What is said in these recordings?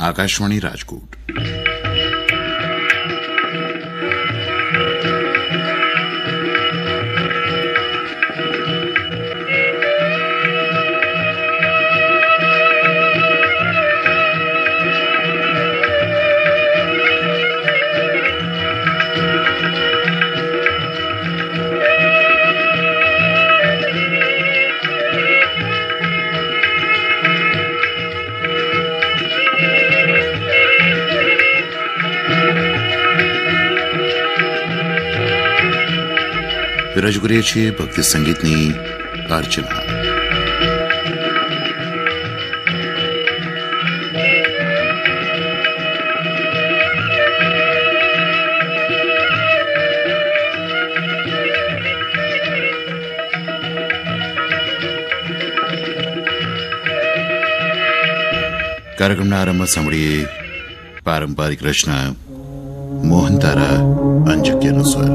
आकाशवाणी राजकोट। રજૂ કરીએ છીએ ભક્તિ સંગીતની અર્ચના। કાર્યક્રમના આરંભમાં સાંભળીએ પારંપરિક રચના મોહન તારા અંજક્યનો સ્વર।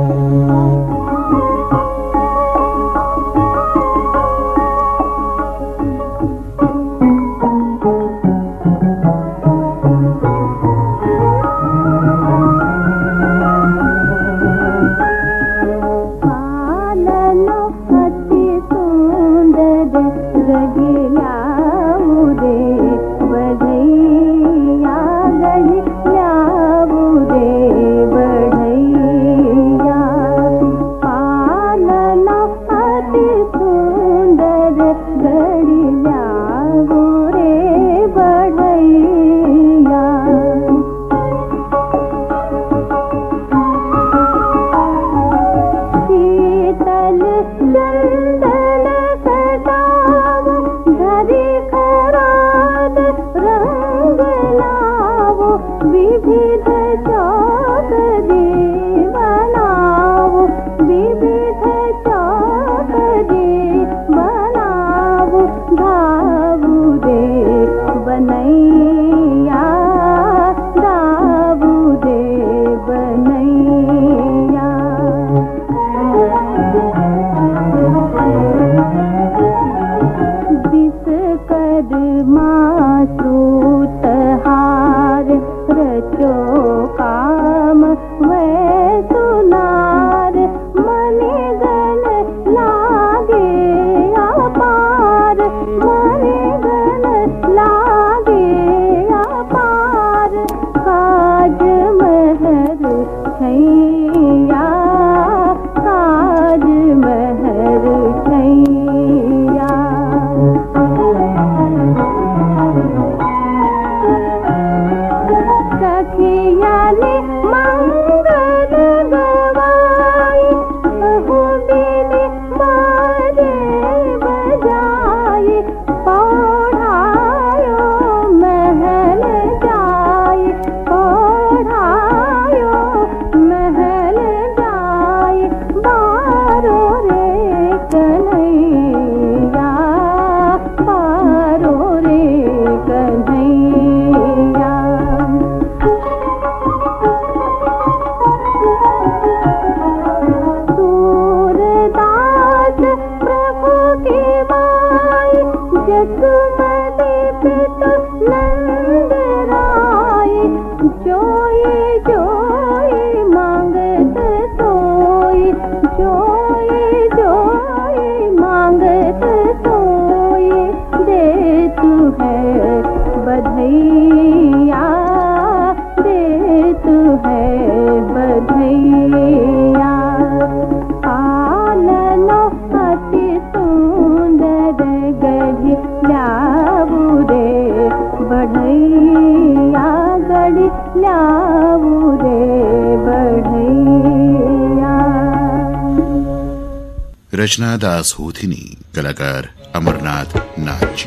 रचना दास होथिनी, कलाकार अमरनाथ नाथ जी।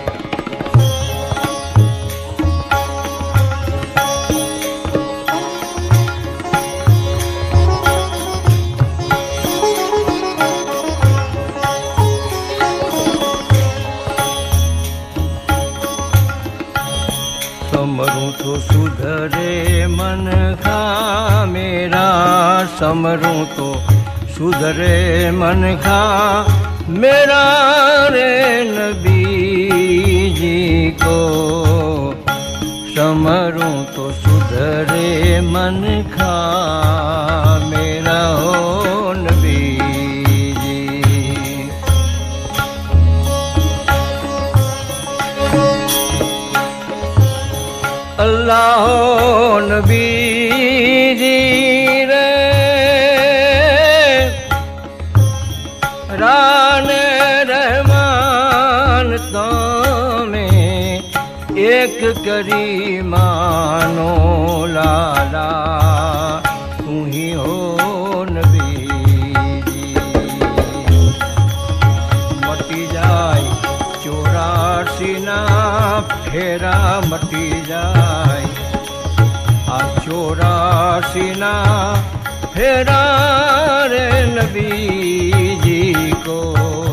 समरूं तो सुधरे मन का मेरा, समरूं तो सुधरे मन का मेरा रे नबी जी को समरूं तो सुधरे मन खा मेरा हो नबी जी। अल्लाह हो नबी जी रे रान रहमान तो में एक करी मानो लाला तू ही हो नबी जी। मटी जाए 84 ना फेरा मटी जाए 84 ना फेरा रे नबी जी को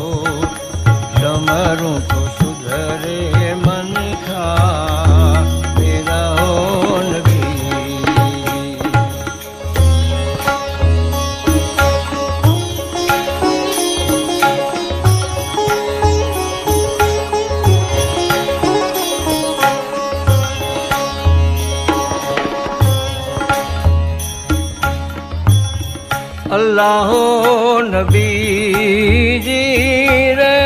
समरूं तो सुधरे मन खा मेरा हो नबी। अल्लाह हो नबी जी रे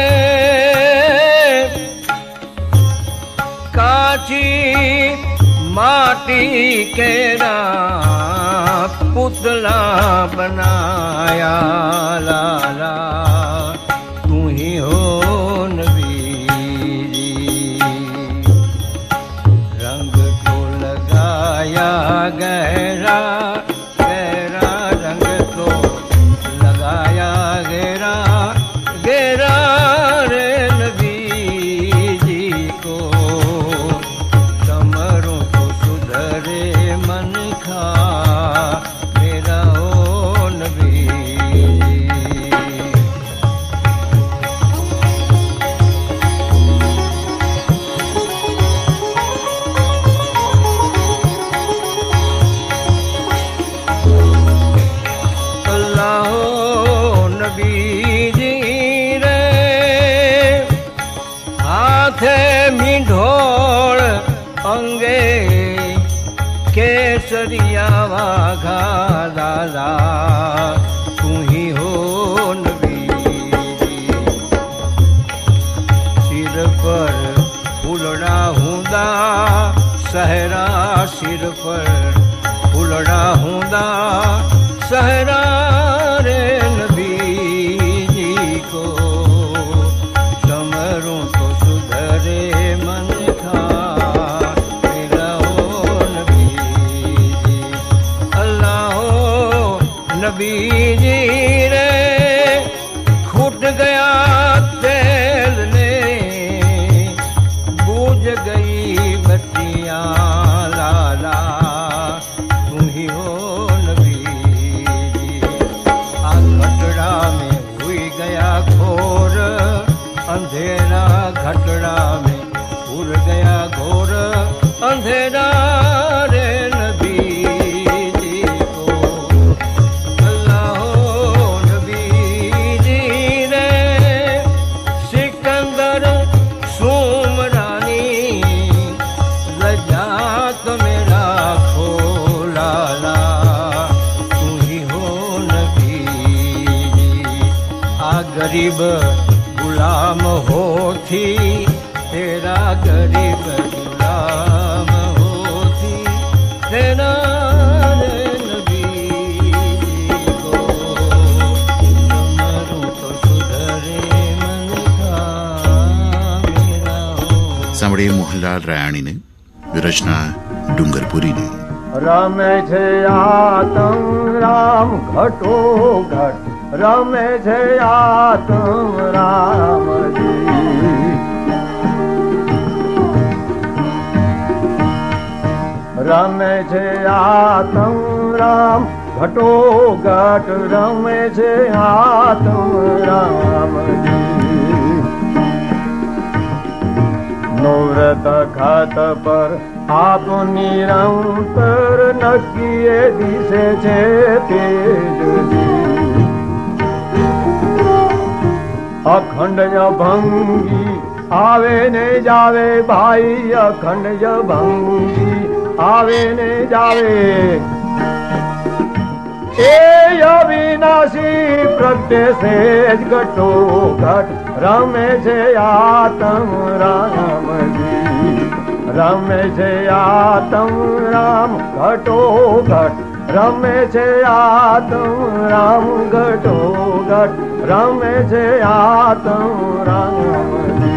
काची माटी केरा पुतला बनाया लाला तू ही हो नबी जी। रंग तो लगाया गहरा गहरा रंग तो लगाया गहरा गहरा रे नबी जी को समरूं तो सुधरे मन खा मेरा हो नबी जी। अल्लाह हो नबी जी रे हाथे मीढोळ अंगे केसरिया वाघा दादा तू ही हो नबी जी। सिर पर फूलड़ा हुंदा सहरा सिर पर फूलड़ा हुंदा सहरा रे नबी जी को समरूं तो सुधरे मन खा मेरा हो नबी जी। अल्लाह हो नबी जी रे खूट गया तेल ने बूझ गई बत्तियां लाला तू ही हो नबी जी। घटड़ा में हुई गया घोर अंधेरा घटड़ा में उड़ गया घोर अंधेरा रे नबी जी को। अल्लाह हो नबी जी रे सिकंदर सुमरानी लजात मेरा खो लाला तू ही हो नबी जी। आ गरीब गुलाम हो थी तेरा गरीब गुलाम हो थी तेरा रे नबी जी को समरूं तो सुधरे मन खा मेरा हो। સાંભળીએ મોહનલાલ રાયાણીને, રચના ડુંગરપુરીની. રમે છે આતમ રામ ઘટો ઘટ રમે છે આતમ રામજી રમે છે આતમ રામ ઘટો ઘટ રમે છે આતમ રામજી નવરત ખાત પર આપ નિરંતર નક્કીએ દિશે છે તેજજી અખંડ અભંગી आवे ने जावे भाई अखंड भंगी आवे ने जावे ए अविनाशी प्रगटे से घटो घट रमे छे आत्म राम जी रमे छे आत्म राम घटो घट रमे छे आत्म राम घटो घट रमे छे आत्म राम जी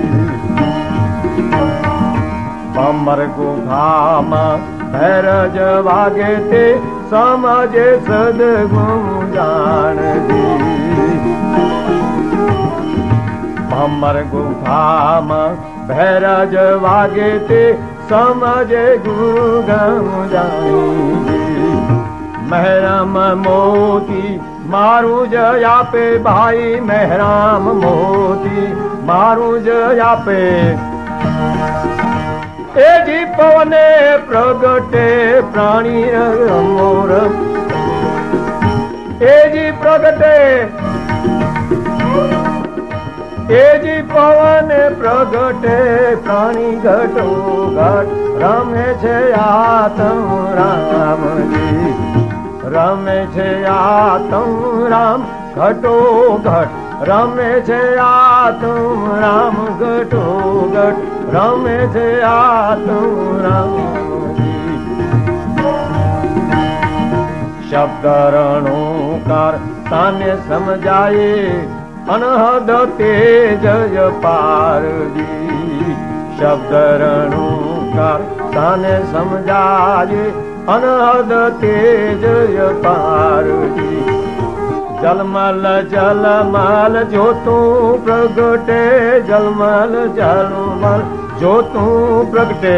अमर गुफामा भैरज वागे ते समझे सदगुण जान जी अमर गुफामा भैरज वागे ते समझे गुरु गम जानी महराम मोती मारू जया पे भाई महराम मोती मारू जया पे ए जी पवने प्रगटे प्राणी मोर ए जी प्रगटे ए जी पवन प्रगटे प्राणी घटो घट रमे छे आत्म राम जी रमे छे आत्म राम घटो घट रमे छे आत्म राम घटो घट रमे छे आत्म राम जी शब्द रणोकार ताने समझाए अनहद तेज पार दी शब्द रणोकार ताने समझाए अनहद तेज पार दी जलमल जलमल जो तू प्रगटे जलमल जलमल जो तू प्रगटे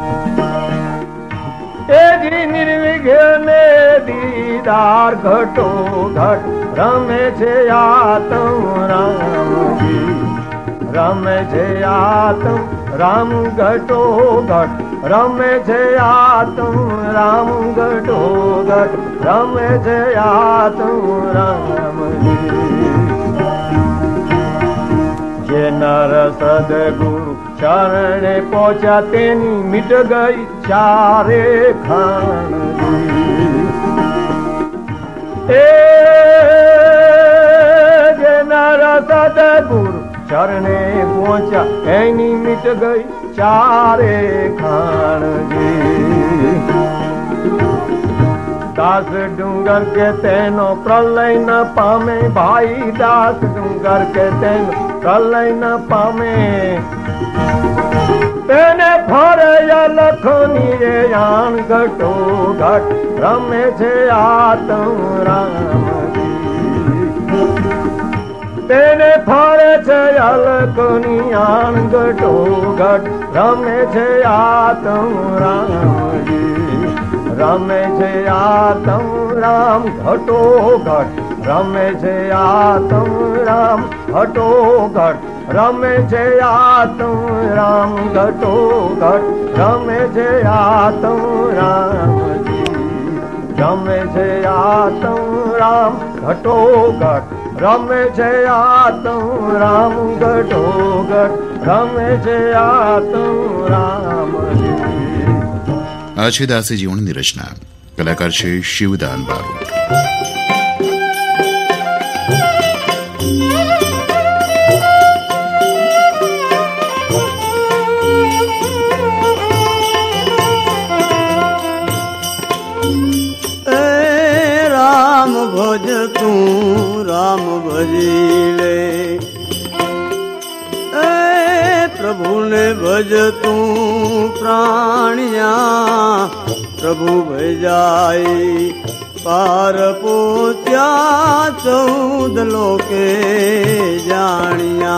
ए जी निर्विघ्न दीदार घटो घट रमे छे आत्म राम जी रमे छे आत्म राम घटो घट रमे छे आत्म राम घटो घट रमे छे आत्म राम जी जे नर सदगुरु चरणे पहुंचा तेनी मिट गई चारे खान ए जे नर सदगुरु चरणे पहुंचा एनी मिट गई चारे खान जी दास डूंगर के तेनो प्रलय न पामे भाई दास डूंगर के तेनो प्रलय न पामे तेने फरे लखनी रे यान घटो घट रमे छे आत्म राम जी तेने फरे छे लखनी यान घटो घट रमे छे आत्म राम जी रमे छे आत्म राम घटो घट रमे छे आत्म राम घटो घट रमे छे आत्म राम घटो घट रमे छे आत्म राम जी रमे छे आत्म राम घटो घट रमे छे आत्म राम घटो घट रमे छे आत्म राम जी આ છે દાસી જીવનની રચના કલાકાર છે શિવદાન બારોટ राम भज तू राम भजी ले प्रभु ने भज तू प्राणिया प्रभु भजाई पार पोत्या 14 लोके जानिया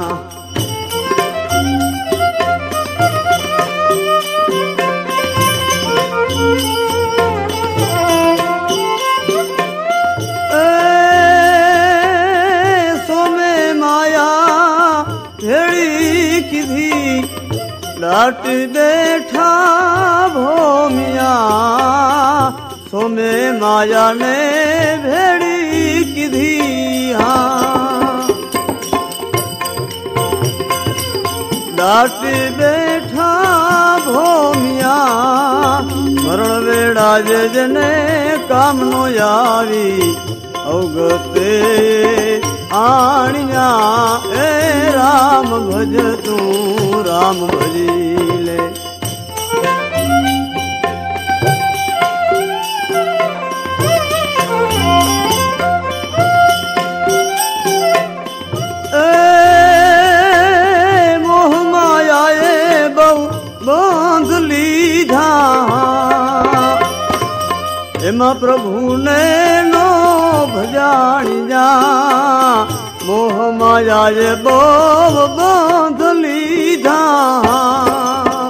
लाट बैठा भोमिया सोमे माया ने भेड़ी किधी દાટી બેઠા ભોમિયા મરણ વેળા જેને કામનો આવી અવગતે આણ્યા એ રામ ભજ તું રામ ભજી લે બાંધ લીધા એમાં પ્રભુને નો ભજાણી જા મોહ માયાએ બહુ બાંધ લીધા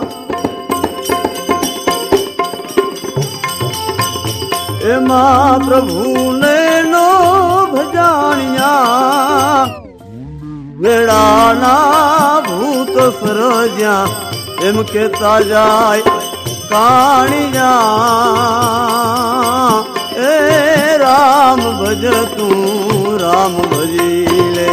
એમાં પ્રભુને નો ભજાણ્યા વેળાના ભૂત સરજ્યા એમ કેતા જાય કાણિયા એ રામ ભજ તું રામ ભજી લે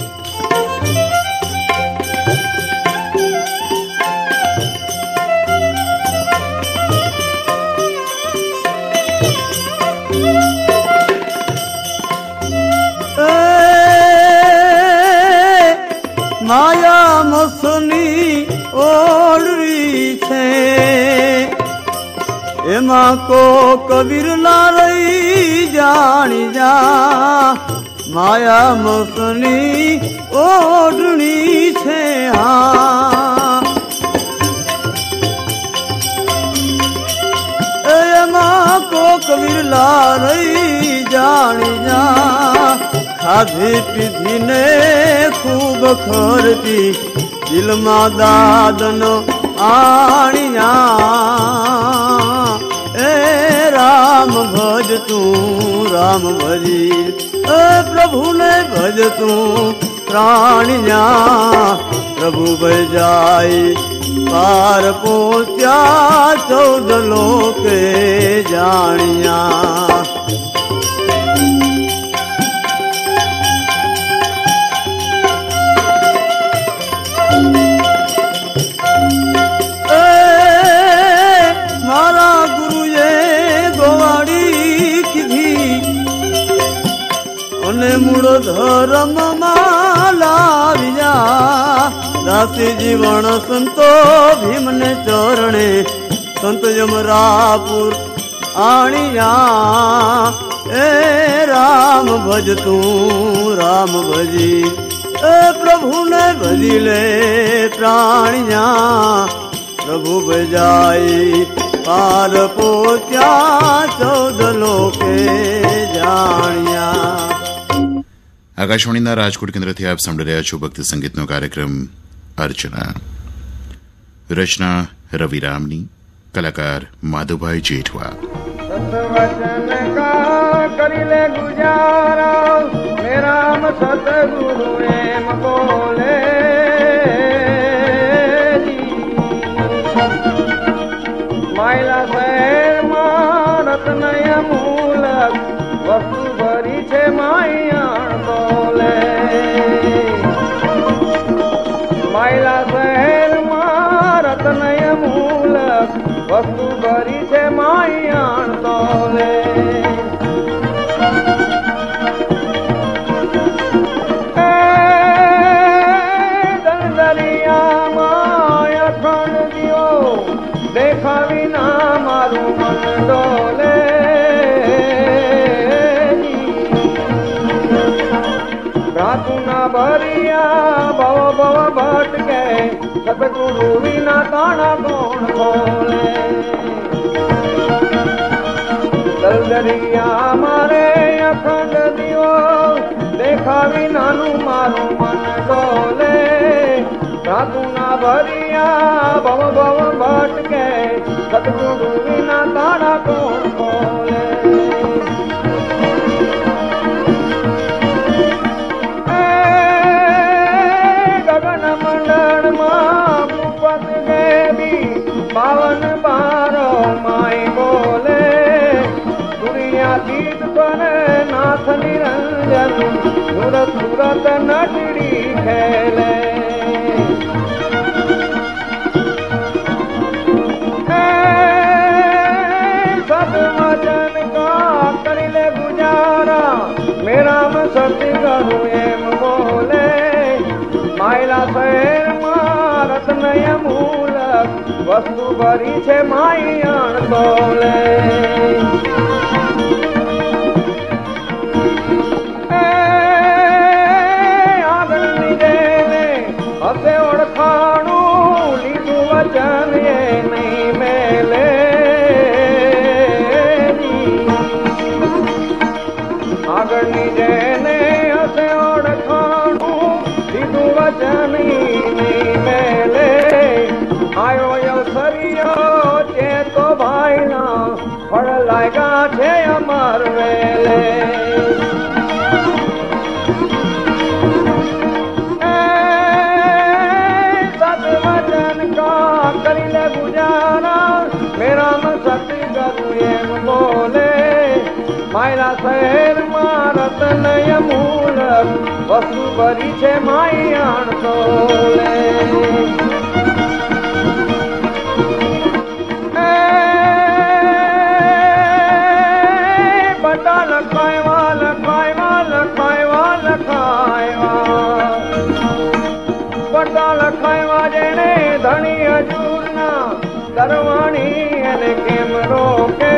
માયા મસની ઓળરી છે એમાં કો કબીર ના રહી જાણી જા માયા મસની ઓઢણી છે હા એમાં કો કબીર લા રહી જાણી જા ખાધી પીધીને ખૂબ ખરતી દિલમાં દાદનો આણ્યા એ રામ ભજ તું રામ ભજી એ પ્રભુને ભજ તું પ્રાણ્યા પ્રભુ ભજાઈ પાર પહોંચ્યા 14 લોકે જાણ્યા મારા ગુરુએ ગોવાડી કીધી અને મૂળ ધર્મમાં લાવ્યા દાસી જીવન સંતો ભીમને ચરણે સંત યમરાપુર આણ્યા એ રામ ભજ તું રામ ભજી એ પ્રભુને ભજી લે પ્રાણ્યા પ્રભુ ભજાઈ પાર પોત્યા 14 લોકે જાણ્યા આકાશવાણીના રાજકોટ કેન્દ્રથી આપ સાંભળી રહ્યા છો ભક્તિ સંગીતનો કાર્યક્રમ અર્ચના રચના રવિરામની કલાકાર માધવભાઈ જેઠવા સતવચન કા કરી લે ગુજારા મેરામ સતગુરુ એમ બોલે માયલા શહેરમાં રત્નય મૂલક વસ્તુ ભરી છે માયા બોલે માયલા શહેરમાં રત્નય મૂલક વસ્તુ ભરી છે માયા બોલે દરિયામાં અખંડ દિયો દેખાવી ના મારું મન ડોલે ભ્રાતુના ભરિયા ભવ ભવ ભટકે સતગુરુ વિના તાણા કોણ ખોલે દરિયા મારે અખંડ દિયો દેખાવી નાનું મારું મન ડોલે ભ્રાતુના ભરિયા ભવ ભવ ભટકે સતગુરુ વિના તારા કોણ ખોલે ગગન મંડળમાં ભૂપત દેવી 52 બારો માય બોલે દુનિયાતીત પર નાથ નિરંજન સુરત સુરત નટડી ખેલે वचन का कर ले गुजारा मेरा में सत्य करूं एम बोले मायला शहर मारत नय मूलक वस्तु भरी छे माई अण बोले हसे ओळखाणું લીધું વચન એ નહીં મેલે આગળની જેને હસે ઓળખાણું લીધું વચન નહીં મેલે આયો અવસરિયો છે તો ભાઈના ફળ લાગ્યા છે અમર વેલે मेरा मन सत्य करूं एम बोले मायला शहर मारत नय मूलक वस्तु भरी छे माई अण तोले बटा लखायवा लखायवा लखायवा लखायवा बटा लखायवा जेने धनी हजूरना दरवाणी એને કેમ રોકે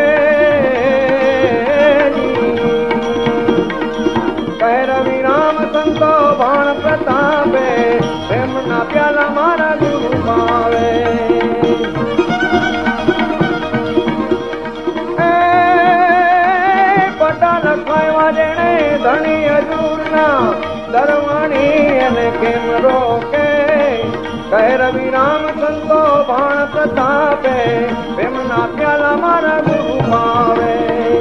કહે રવિ રામ સંતો ભાણ પ્રતાપે પ્રેમના પ્યાલા મારા ગુરુ ભાવે પટા લખાયવા જેણે ધણી હજૂરના દરવાણી એને કેમ રોકે કહે રવિ રામ સંતો ભાણ પ્રતાપે પ્રેમના પ્યાલા મારા ગુરુ ભાવે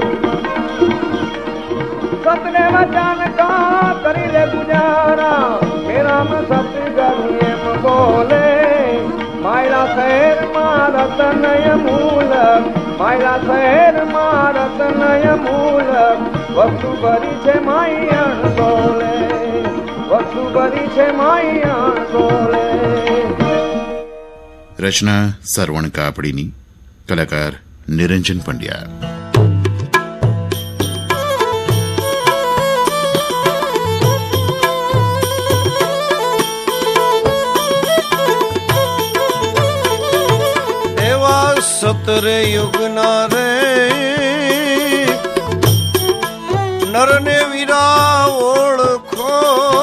સતને વચન કા કરી લે ગુજારા મેરા માં સત્ય કરું એમ બોલે માયલા શહેર મારત નય મૂલક માયલા શહેર મારત નય મૂલક વસ્તુ ભરી છે માઈ અણ બોલે વસ્તુ ભરી છે માઈ અણ બોલે રચના સરવણ કાપડીની કલાકાર નિરંજન પંડ્યા એવા સતરે યુગના રે નરને વીરા ઓળખો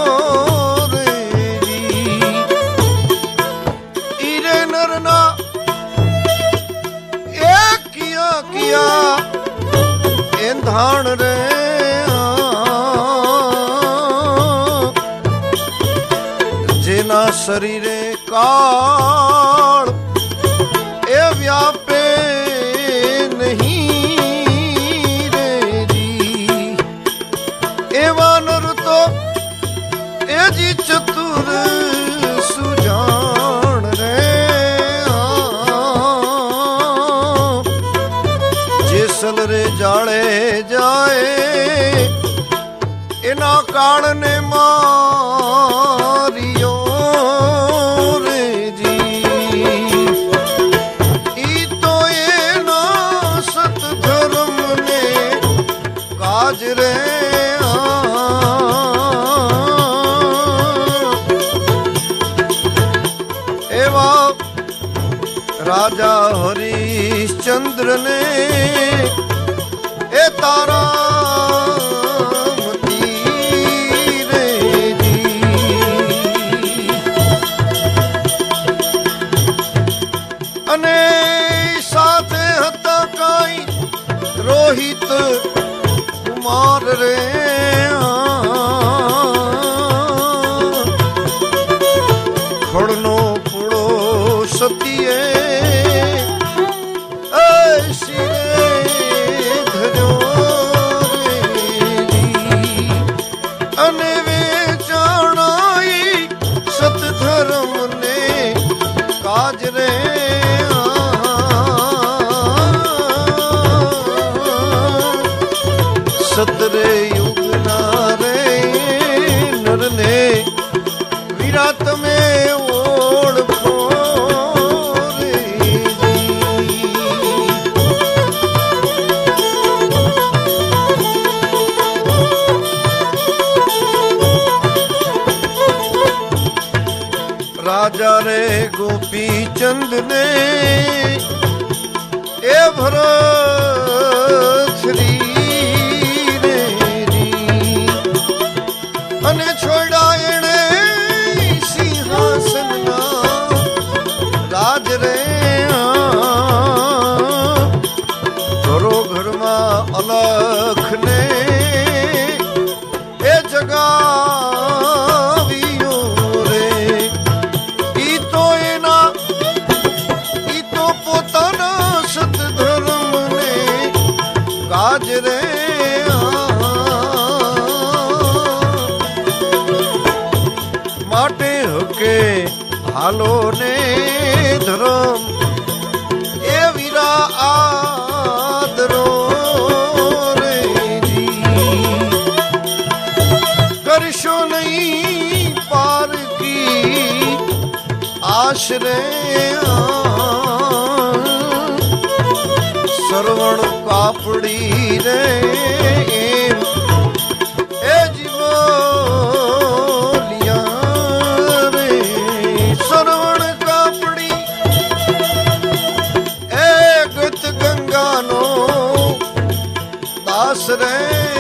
એંધાણ રે જેના શરીરે કાળ એ વ્યાપે નહીં રે એવા નર તો એ જી ચતુર સુજાણ રે જેસલ રે જાળે જાય એના કાળને મારિયો રે જી ઈ તો એના સત ધર્મને કાજ રે એવા રાજા હરિશ્ચંદ્ર ને એ તારા અને સાથે હતા કઈ રોહિત કુમાર રે ખડનો પૂળો સતીએ અને વેચાણાઈ સતધર્મ ને કાજ રે સતરે યુગ ના રે चंद ने ए भरत श्री रे अने छोड़ा एणे सिंहासन ना राज रे घरो घर में अलख ने ए जगावियो रे ई तो पोताना सत धर्म ने काज रे माटे हके हालो ने धर्म ए वीरा आदरो रे जी करशो नहीं पार की आश्रय सरवण कापड़ी रे ए जीवोलिया रे सरवण कापड़ी ए गत गंगा नो दास रे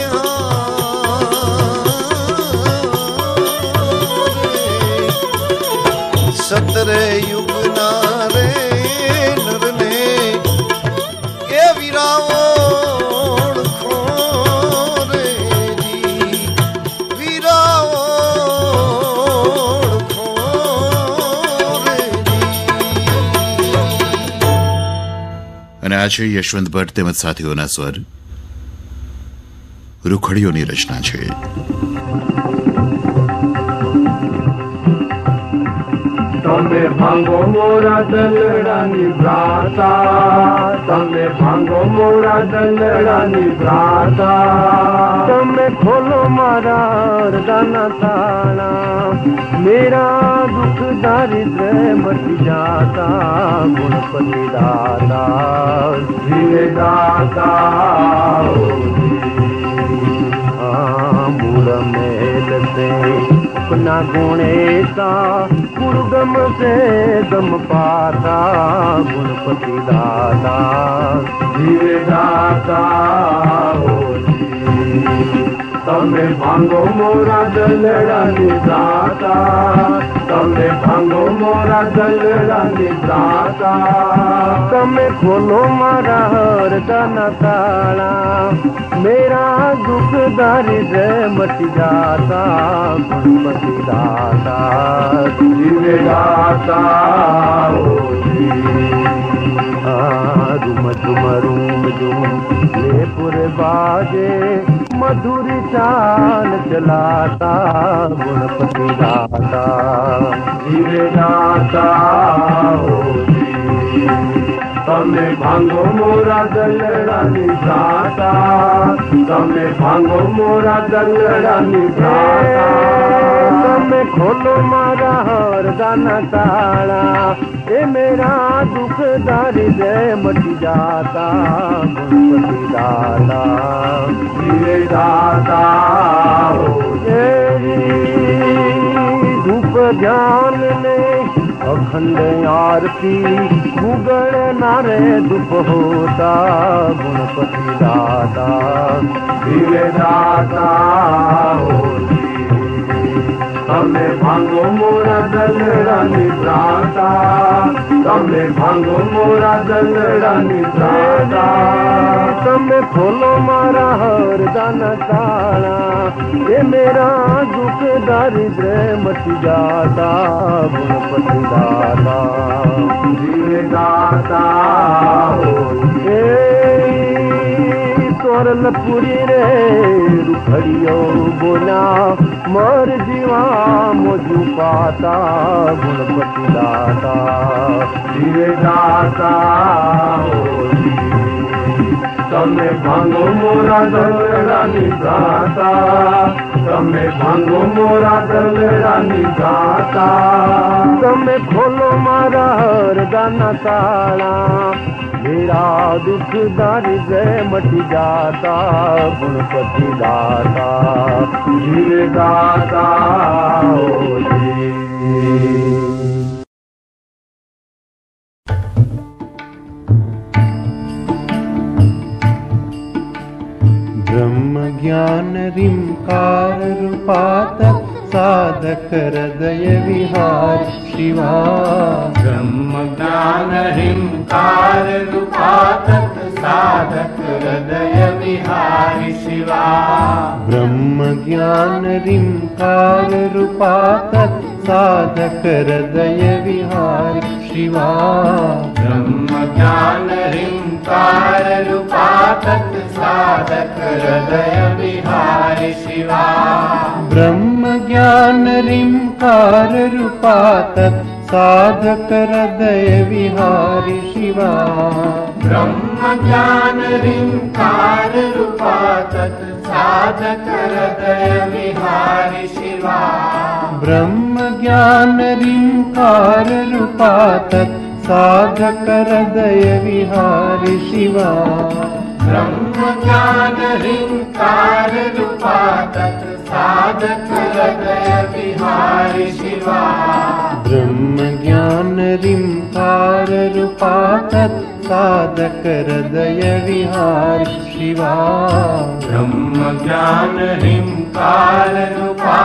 सतरे युग ना रे नर ने ए वीराओण खो रे जी वीराओण खो रे जी અને આ છે યશવંત ભટ્ટ તેમજ સાથીઓના સ્વર. રૂખડીઓની રચના છે. તમે ભાંગો મોરા દલડાની ભ્રાતા તમે ભાંગો મોરા દલડાની ભ્રાતા તમે ખોલો મારા હૃદયના તાળા मेरा दुख दारिद्र मट जाता गुणपति दाता धीरे दाता मूल मेल से अपना गुणेता गुरुगम से गम पाता गुणपति दाता धीरे दाता तमे भांगो मोरा दलडानी दाता तमे भांगो मोरा दलडानी दाता तमे खोलो मारा हृदयना ताळा मेरा दुख दारिद्र मट जाता गुणपति दाता जीवे दाता रुम झुम रूम झुम लेपुर बाजे मधुरी चाल चलाता गुणपति दाता धीरे दाता तमे भांगो मोरा दलडानी दाता तमे भांगो मोरा दलडानी दाता तमे खोलो मारा हृदयना ताळा ए मेरा दुख दारिद्र मट जाता गुणपति दाता धीरे दाता धूप ज्ञान ने अखंड आरती मुगल नारे दुप होता गुणपति दाता धीरे दाता तमे भांगो मोरा दलडानी दाता तमे भांगो मोरा दलडानी दाता तमे खोलो मारा हृदयना ताळा ये मेरा दुख दारिद्र मट जाता गुणपति दाता धीरे दाता तोरलपुरी रे रुखड़ियो बोला मर जीवा मोजू पाता गुणपति दाता धीरे दाता तमे भांगो मोरा दलडानी दाता तमे भांगो मोरा दलडानी दाता तमे खोलो मारा हृदयना ताळा मेरा दुख दारिद्र मट जाता गुणपति दाता धीरे दाता ज्ञान ऋंकार रूपा तत्साधक हृदय विहार शिवा ब्रह्म ज्ञान ह्रींकार रूपा तत्साधक हृदय विहारी शिवा ब्रह्म ज्ञान ऋंकार रूपा तत्साधक हृदय विहार शिवा ब्रह्म ज्ञान ह्रींकार रूपा तत्साधक हृदय विहारी शिवा ब्रह्म ज्ञान ऋंकार रूपा तत्साधक हृदय विहारी शिवा ब्रह्म ज्ञान ह्रींकार रूपा तत्साधक हृदय विहारी शिवा ब्रह्म ज्ञान ऋंकार रूपा तत्साधक हृदय विहारी शिवा ब्रह्म ज्ञान ह्रींकार रूपा तत्साधक हृदय विहारी शिवा ब्रह्म ज्ञान ऋंकार रूपा तत्साधक हृदय विहारी शिवा ब्रह्म ज्ञान ह्रींकार रूपा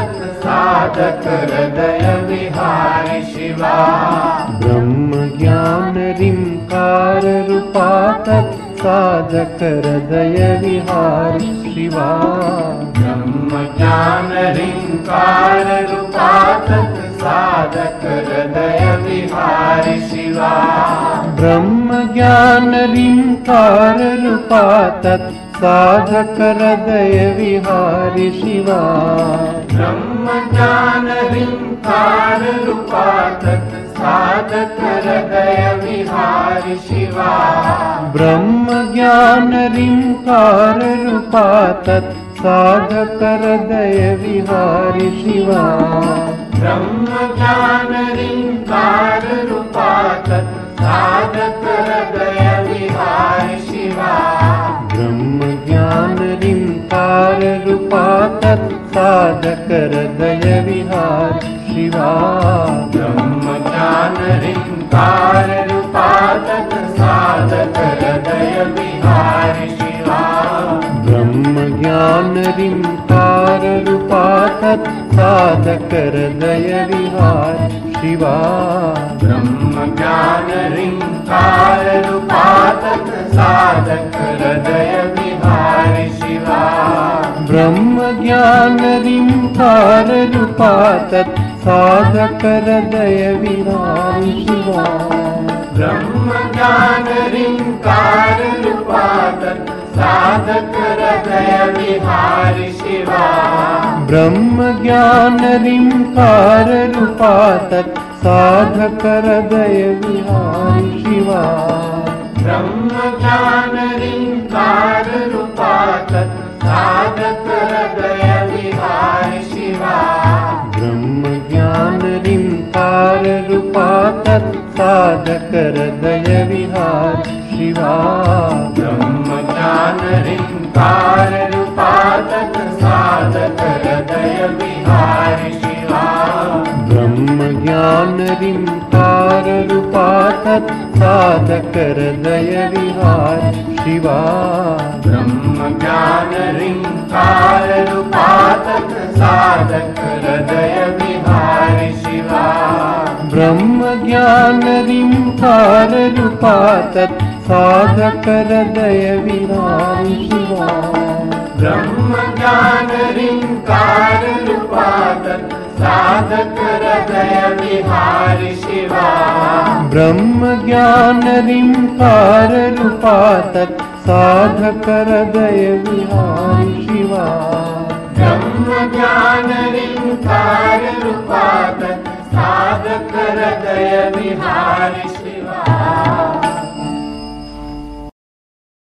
तत्साधक हृदय विहारी शिवा ब्रह्म ज्ञान ऋंकार रूपा तत्साधक हृदय विहारी शिवा ब्रह्म ज्ञान ह्रींकार रूपा तत्साधक हृदय विहारी शिवा ब्रह्म ज्ञान ऋंकार रूपा तत्साधक हृदय विहारी शिवा ब्रह्म ज्ञान ह्रींकार रूपा तत्साधक हृदय विहारी शिवा ब्रह्म ज्ञान ऋंकार रूपा तत्साधक हृदय विहारी शिवा ब्रह्म ज्ञान ह्रींकार रूपा तत्साधक हृदय विहारी शिवा ब्रह्म ज्ञान ऋंकार रूपा तत्साधक हृदय विहारी शिवा ब्रह्म ज्ञान ह्रींकार रूपा तत्साधक हृदय विहारी शिवा ब्रह्म ज्ञान ऋंकार रूपा तत्साधक हृदय विहारी शिवा ब्रह्म ज्ञान ह्रींकार रूपा तत्साधक हृदय विहारी शिवा ब्रह्म ज्ञान ऋंकार रूपा तत्साधक हृदय विहारी शिवा ब्रह्म ज्ञान ह्रींकार रूपा तत्साधक हृदय विहारी शिवा ब्रह्म ज्ञान ऋंकार रूपा तत्साधक हृदय विहारी शिवा ब्रह्म ज्ञान ह्रींकार रूपा तत्साधक हृदय विहारी शिवा ब्रह्म ज्ञान ऋंकार रूपा तत्साधक हृदय विहारी शिवा ब्रह्म ज्ञान ह्रींकार रूपा तत्साधक हृदय विहारी शिवा ब्रह्म ज्ञान ऋंकार रूपा तत्साधक हृदय विहारी शिवा ब्रह्म ज्ञान ह्रींकार रूपा तत्साधक हृदय विहारी शिवा ब्रह्म ज्ञान ऋंकार रूपा तत्साधक हृदय विहारी शिवा ब्रह्म ज्ञान ह्रींकार रूपा तत्साधक हृदय विहारी शिवा ब्रह्म ज्ञान ऋंकार रूपा तत्साधक हृदय विहारी शिवा